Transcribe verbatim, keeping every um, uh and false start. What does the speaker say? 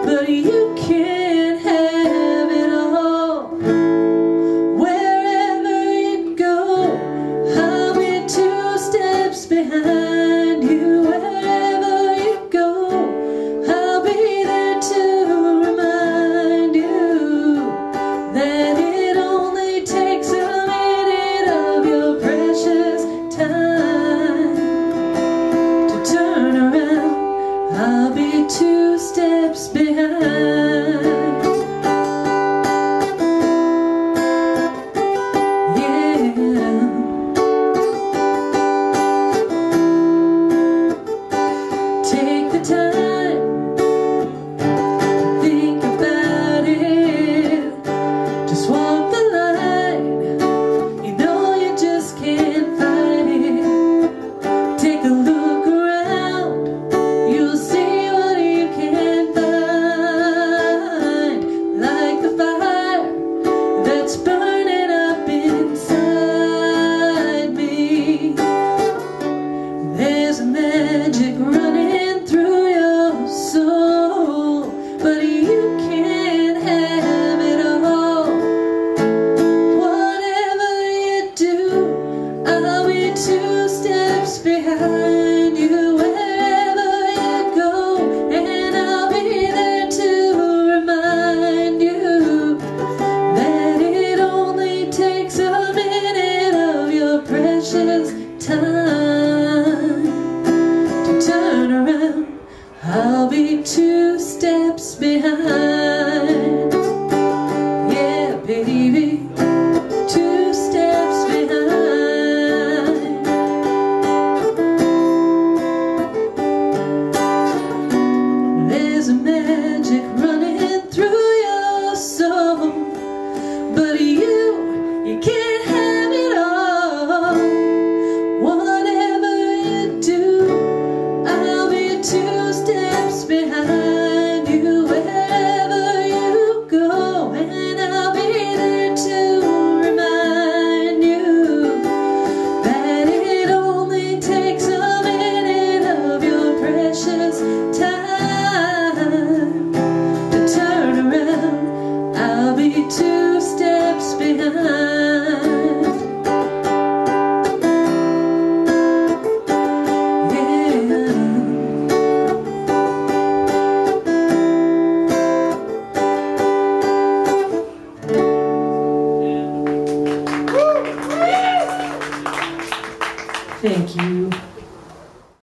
but you can't have it all. Wherever you go, I'll be two steps behind you. Wherever you go, I'll be there to remind you that it only takes a minute of your precious time to turn around. I'll be two steps behind. Take the time to think about it. Just walk the line. You know you just can't fight it. Take a look around. You'll see what you can find. Like the fire that's burning up inside me. There's a magic running through your soul, but you can't have it all. Whatever you do, I'll be two steps behind you. Wherever you go, and I'll be there to remind you that it only takes a minute of your precious time to turn around. I'll be two steps behind. Yeah, baby, two steps behind. There's a man